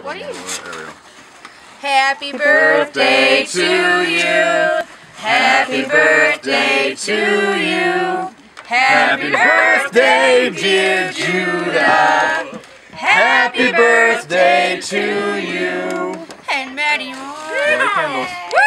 What are you? There we go. Happy birthday to you. Happy birthday to you. Happy birthday, dear Judah. Happy birthday to you. And many more. Light candles.